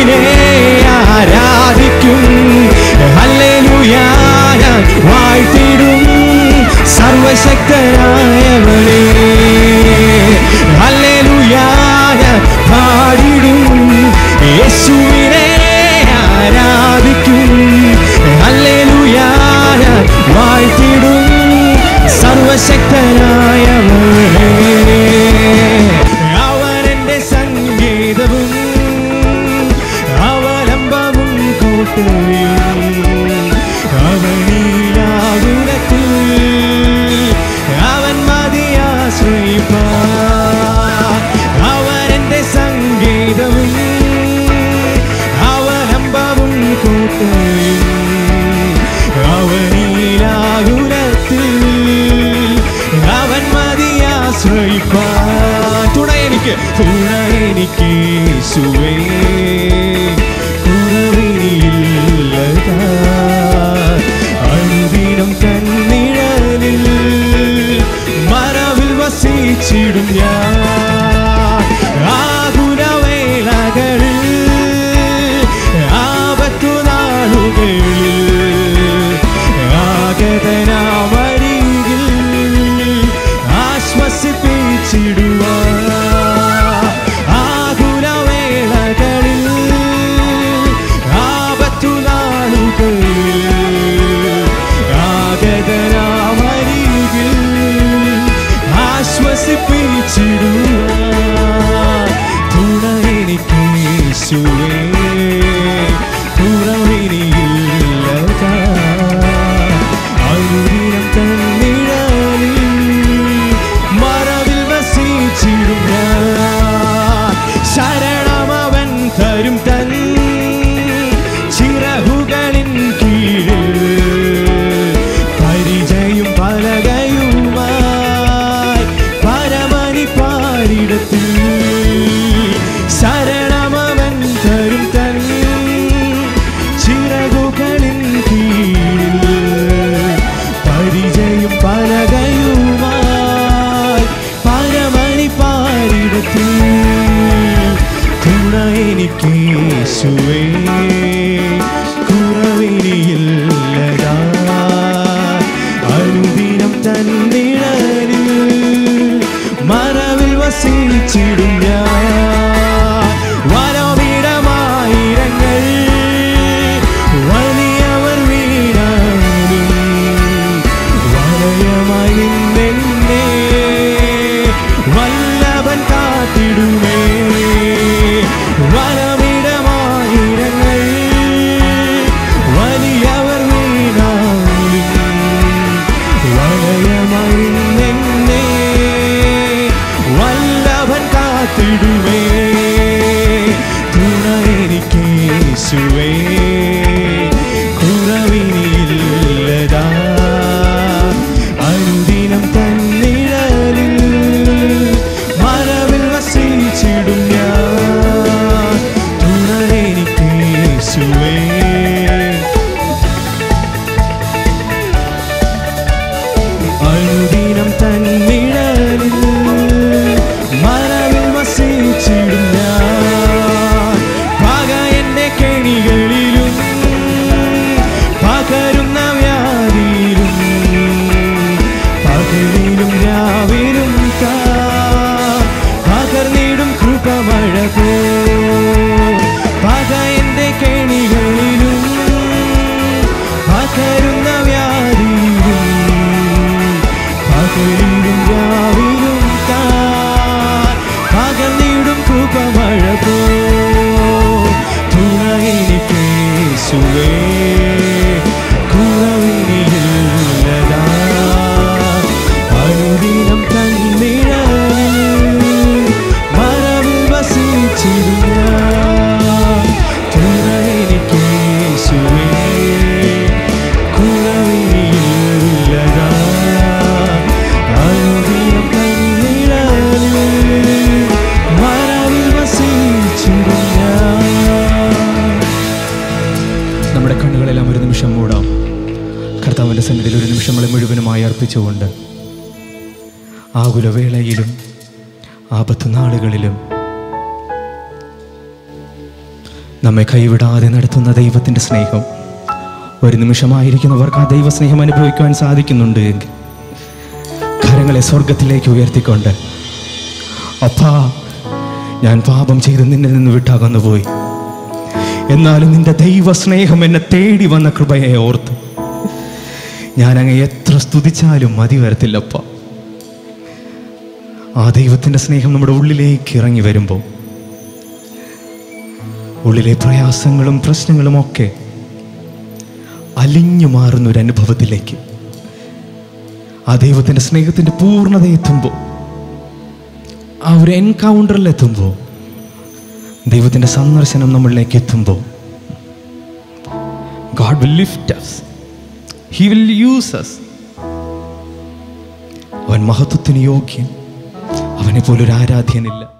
യേശുവിനെ ആരാധിക്കും. ഹല്ലേലൂയ ഞാൻ വാഴ്ത്തിടും സർവശക്തനായവനെ. ഹല്ലേലൂയ ഞാൻ പാടിടും യേശുവിനെ ആരാധിക്കും. ഹല്ലേലൂയ ഞാൻ വാഴ്ത്തിടും സർവശക്തനായവനെ. അവനെന്റെ സംഗീതവും അവലംബവും കോട്ടയും അവനിലാകുലത്തിൽ അവൻ മതിയാശ്രയിപ്പാൻ. അവനെന്റെ സംഗീതവും അവലംബവും കോട്ടയും അവനിലാകുലത്തിൽ അവൻ മതിയാശ്രയിപ്പാൻ. തുണ എനിക്ക് യേശുവേ, കുറവിനിയില്ലതാ. അനുദിനം തന്നിഴലിൽ മറവിൽ വസിച്ചിടും ഞാൻ. ആകുലവേളകളിൽ ആപത്തുനാളുകളിൽ ആഗതനാമരികിൽ ആശ്വസിപ്പിച്ചിടുവാൻ. ആകുലവേളകളിൽ ആപത്തുനാളുകളിൽ ആഗതനാമരികിൽ ആശ്വസിപ്പിച്ചിടുവാൻ. തുണ എനിക്ക് യേശുവേ, കുറവിനിയില്ലതാ. അനുദിനം തന്നിഴലിൽ മറവിൽ വസിച്ചിടും ഞാൻ. ശരണമവൻ തരും തൻ ചിറകുകളിൻ കീഴിൽ പരിചയും പലകയുമായി പരമനിപ്പാരിടത്തിൽ. ശരണമവൻ തരും തൻ ചിറകുകളിൻ കീഴിൽ പരിചയും പലകയുമായി പരമനിപ്പാരിടത്തിൽ. തുണ എനിക്ക് യേശുവേ, കുറവിനിയില്ലതാ. അനുദിനം തന്നിഴലിൽ മറവിൽ വസിച്ചിടും ഞാൻ. വനമിടമായിരങ്ങൾ വലിയവർ വീണാലും വലയമായി നിന്നെന്നെ വല്ലഭൻ കാത്തിടുമേ. വനമിടമായിരങ്ങൾ വലിയവർ വീണാലും വലയമായി നിന്നെന്നെ വല്ലഭൻ കാത്തിടുമേ. തുണ എനിക്ക് യേശുവേ, കുറവിനിയില്ലതാ. അനുദിനം തന്നിഴലിൽ മറവിൽ വസിച്ചിടും ഞാൻ. തുണ എനിക്ക് യേശുവേ, അനുദിനം തന്നിഴലിൽ മറവിൽ വസിച്ചിടും ഞാൻ. പക എന്റെ കെണികളിലും പകരുന്ന വ്യാധിയിലും പകലിലും രാവിലും പകർന്നിടും കൃപമഴ പോ. പക എന്റെ കെണികളിലും പകരുന്ന വ്യാധിയിലും പകലിലും രാവിലും പകർന്നിടും കൃപമഴ പോ. തുണ എനിക്ക് യേശുവേ, കുറവിനിയില്ലതാ. അനുദിനം തന്നിഴലിൽ മറവിൽ വസിച്ചിടും ഞാൻ. തുണ എനിക്ക് യേശുവേ, കുറവിനിയില്ലതാ. അനുദിനം തന്നിഴലിൽ മറവിൽ വസിച്ചിടും ഞാൻ. നമ്മുടെ കണ്ണുകളെല്ലാം ഒരു നിമിഷം മൂടാം. കർത്താവിൻ്റെ സന്നിധിയിൽ ഒരു നിമിഷം നമ്മളെ മുഴുവനുമായി അർപ്പിച്ചുകൊണ്ട് ആകുലവേളയിലും ആപത്ത് നാളുകളിലും നമ്മെ കൈവിടാതെ നടത്തുന്ന ദൈവത്തിൻ്റെ സ്നേഹം ഒരു നിമിഷമായിരിക്കുന്നവർക്ക് ആ ദൈവസ്നേഹം അനുഭവിക്കുവാൻ സാധിക്കുന്നുണ്ട് എങ്കിൽ കരങ്ങളെ സ്വർഗത്തിലേക്ക് ഉയർത്തിക്കൊണ്ട്, അപ്പാ, ഞാൻ പാപം ചെയ്ത് നിന്നിൽ നിന്ന് വിട്ടകന്നു പോയി, എന്നാലും നിന്റെ ദൈവസ്നേഹം എന്നെ തേടി വന്ന കൃപയെ ഓർത്ത് ഞാൻ അങ്ങ് എത്ര സ്തുതിച്ചാലും മതി വരത്തില്ലപ്പ. ആ ദൈവത്തിൻ്റെ സ്നേഹം നമ്മുടെ ഉള്ളിലേക്ക് ഇറങ്ങി വരുമ്പോൾ ഉള്ളിലെ പ്രയാസങ്ങളും പ്രശ്നങ്ങളും ഒക്കെ അലിഞ്ഞു മാറുന്നൊരനുഭവത്തിലേക്ക് ആ ദൈവത്തിൻ്റെ സ്നേഹത്തിൻ്റെ പൂർണ്ണത എത്തുമ്പോൾ, ആ ഒരു എൻകൗണ്ടറിലെത്തുമ്പോൾ, ദൈവത്തിൻ്റെ സന്ദർശനം നമ്മളിലേക്ക് എത്തുമ്പോൾ, God will lift us. He will use us. അവൻ മഹത്വത്തിന് യോഗ്യൻ. അവനെ പോലൊരു ആരാധ്യനില്ല.